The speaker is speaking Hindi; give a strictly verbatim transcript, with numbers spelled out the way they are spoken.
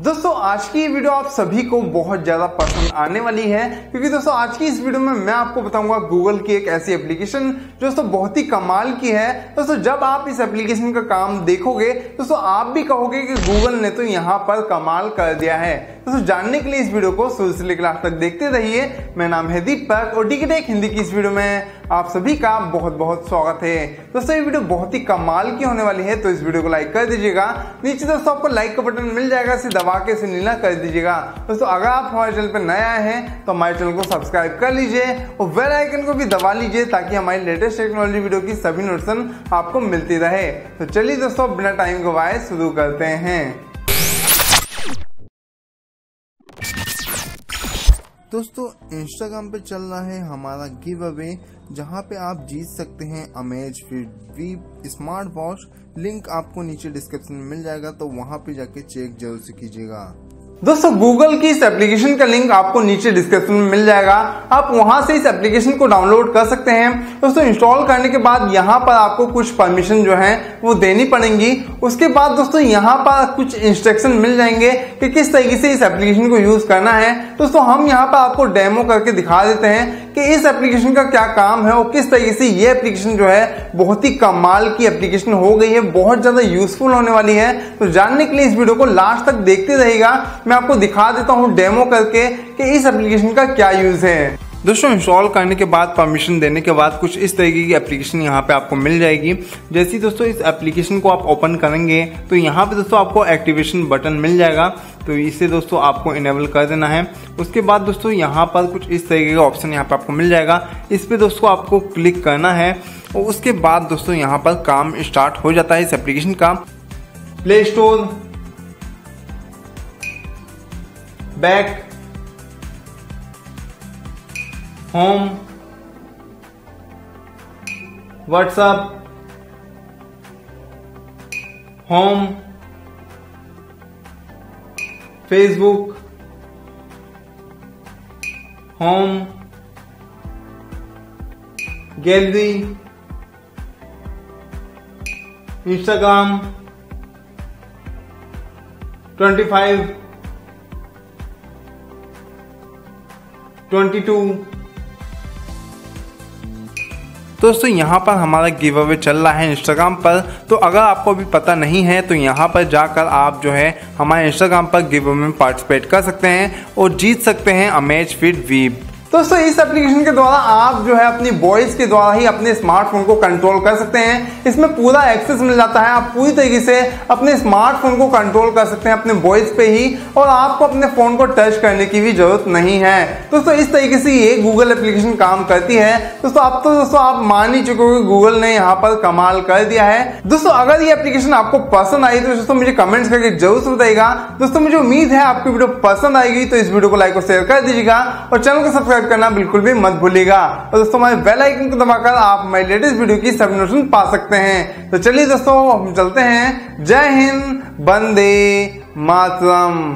दोस्तों आज की ये वीडियो आप सभी को बहुत ज्यादा पसंद आने वाली है, क्योंकि दोस्तों आज की इस वीडियो में मैं आपको बताऊंगा गूगल की एक ऐसी एप्लीकेशन जो दोस्तों बहुत ही कमाल की है। दोस्तों जब आप इस एप्लीकेशन का काम देखोगे दोस्तों आप भी कहोगे कि गूगल ने तो यहाँ पर कमाल कर दिया है। दोस्तों जानने के लिए इस वीडियो को शुरू से लेकर लास्ट तक देखते रहिए। मेरा नाम है दीपक और डी टेक हिंदी की इस वीडियो में आप सभी का बहुत बहुत स्वागत है। दोस्तों ये वीडियो बहुत ही कमाल की होने वाली है, तो इस वीडियो को लाइक कर दीजिएगा। नीचे दोस्तों आपको लाइक का बटन मिल जाएगा, इसे दबा के इसे नीला कर दीजिएगा। दोस्तों अगर आप हमारे चैनल पर नए आए हैं तो हमारे चैनल को सब्सक्राइब कर लीजिए और बेल आइकन को भी दबा लीजिए ताकि हमारी लेटेस्ट टेक्नोलॉजी वीडियो की सभी नोटिफिकेशन आपको मिलती रहे। तो चलिए दोस्तों बिना टाइम गवाए शुरू करते हैं। दोस्तों इंस्टाग्राम पे चल रहा है हमारा गिव अवे, जहाँ पे आप जीत सकते हैं Amazfit V smart watch. Link आपको नीचे डिस्क्रिप्शन में मिल जाएगा, तो वहाँ पे जाके चेक जरूर से कीजिएगा। दोस्तों गूगल की इस एप्लीकेशन का लिंक आपको नीचे डिस्क्रिप्शन में मिल जाएगा, आप वहां से इस एप्लीकेशन को डाउनलोड कर सकते हैं। दोस्तों इंस्टॉल करने के बाद यहाँ पर आपको कुछ परमिशन जो है वो देनी पड़ेंगी। उसके बाद दोस्तों यहाँ पर कुछ इंस्ट्रक्शन मिल जाएंगे कि किस तरीके से इस एप्लीकेशन को यूज करना है। दोस्तों हम यहाँ पर आपको डेमो करके दिखा देते हैं कि इस एप्लीकेशन का क्या काम है और किस तरीके से ये एप्लीकेशन जो है बहुत ही कमाल की एप्लीकेशन हो गई है, बहुत ज्यादा यूजफुल होने वाली है। तो जानने के लिए इस वीडियो को लास्ट तक देखते रहिएगा। मैं आपको दिखा देता हूं डेमो करके कि इस एप्लीकेशन का क्या यूज है। दोस्तों इंस्टॉल करने के बाद परमिशन देने के बाद कुछ इस तरीके की एप्लीकेशन यहाँ पे आपको मिल जाएगी। जैसे ही दोस्तों इस एप्लीकेशन को आप ओपन करेंगे तो यहाँ पे दोस्तों आपको एक्टिवेशन बटन मिल जाएगा, तो इसे दोस्तों आपको इनेबल कर देना है। उसके बाद दोस्तों यहाँ पर कुछ इस तरीके का ऑप्शन यहाँ पे आपको मिल जाएगा, इस पे दोस्तों आपको क्लिक करना है और उसके बाद दोस्तों यहाँ पर काम स्टार्ट हो जाता है इस एप्लीकेशन का। Play store, back, home, WhatsApp, home, Facebook, home, gallery, Instagram, twenty five, twenty two. दोस्तों यहाँ पर हमारा गिव अवे चल रहा है इंस्टाग्राम पर, तो अगर आपको अभी पता नहीं है तो यहाँ पर जाकर आप जो है हमारे इंस्टाग्राम पर गिव अवे में पार्टिसिपेट कर सकते हैं और जीत सकते हैं अमेजफिट वी। दोस्तों इस एप्लीकेशन के द्वारा आप जो है अपनी वॉइस के द्वारा ही अपने स्मार्टफोन को कंट्रोल कर सकते हैं। इसमें पूरा एक्सेस मिल जाता है, आप पूरी तरीके से अपने स्मार्टफोन को कंट्रोल कर सकते हैं अपने वॉइस पे ही, और आपको अपने फोन को टच करने की भी जरूरत नहीं है। दोस्तों इस तरीके से ये गूगल एप्लीकेशन काम करती है। दोस्तों अब तो दोस्तों आप मान ही चुके हो कि गूगल ने यहाँ पर कमाल कर दिया है। दोस्तों अगर ये एप्लीकेशन आपको पसंद आई तो दोस्तों मुझे कमेंट्स करके जरूर से बताइएगा। दोस्तों मुझे उम्मीद है आपकी वीडियो पसंद आएगी, तो इस वीडियो को लाइक और शेयर कर दीजिएगा और चैनल को सब्सक्राइब करना बिल्कुल भी मत भूलिएगा। और दोस्तों हमारे बेल आइकन को दबाकर आप हमारी लेटेस्ट वीडियो की सब नोटिफिकेशन पा सकते हैं। तो चलिए दोस्तों हम चलते हैं। जय हिंद, वंदे मातरम।